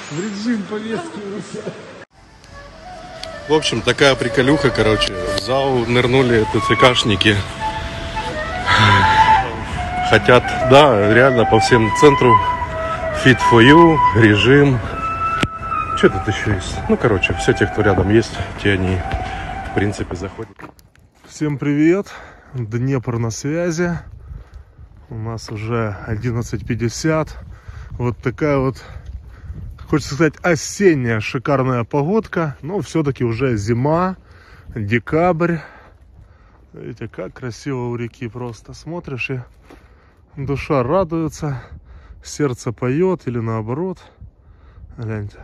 В режим повестки. В общем, такая приколюха, короче. В зал нырнули ТЦКшники. Хотят, да, реально по всем центру. Fit for you, режим. Что тут еще есть? Ну, короче, все те, кто рядом есть, те они, в принципе, заходят. Всем привет. Днепр на связи. У нас уже 11:50. Вот такая вот, хочется сказать, осенняя шикарная погодка. Но все-таки уже зима, декабрь. Видите, как красиво у реки просто. Смотришь, и душа радуется, сердце поет или наоборот. Гляньте.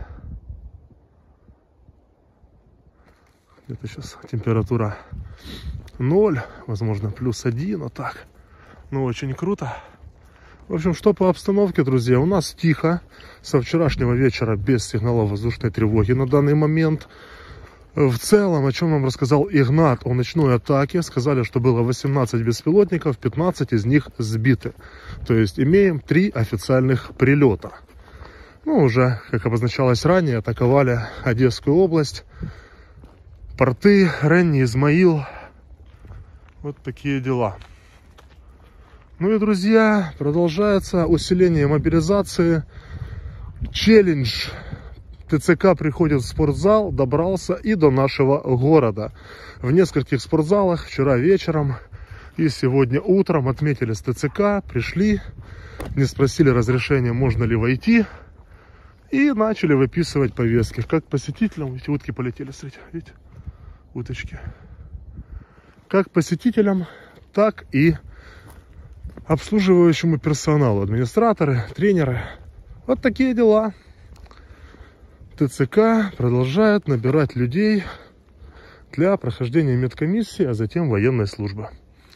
Где-то сейчас температура 0, возможно, +1, вот так. Ну, очень круто. В общем, что по обстановке, друзья, у нас тихо. Со вчерашнего вечера без сигнала воздушной тревоги на данный момент. В целом, о чем нам рассказал Игнат о ночной атаке, сказали, что было 18 беспилотников, 15 из них сбиты. То есть имеем 3 официальных прилета. Ну, уже, как обозначалось ранее, атаковали Одесскую область, порты, Ренни, Измаил. Вот такие дела. Ну и, друзья, продолжается усиление мобилизации. Челлендж. ТЦК приходит в спортзал, добрался и до нашего города. В нескольких спортзалах вчера вечером и сегодня утром отметили с ТЦК, пришли, не спросили разрешения, можно ли войти, и начали выписывать повестки. Как посетителям, эти утки полетели, смотрите, видите, уточки. Как посетителям, так и обслуживающему персоналу, администраторы, тренеры. Вот такие дела. ТЦК продолжает набирать людей для прохождения медкомиссии, а затем военной службы.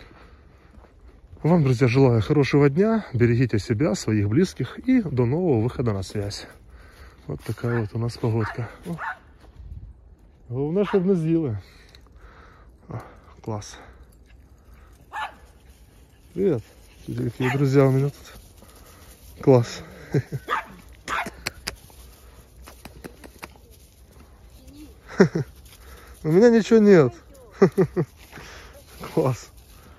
Вам, друзья, желаю хорошего дня, берегите себя, своих близких и до нового выхода на связь. Вот такая вот у нас погодка. Главное, чтобы не съели. Класс. Привет. Какие друзья у меня тут. Класс. У меня ничего нет. Класс.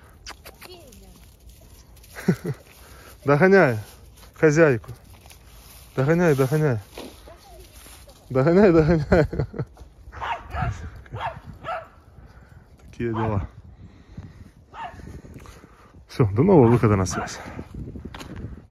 Догоняй хозяйку. Догоняй, догоняй. Догоняй, догоняй. Такие дела. Все, до нового выхода на связь.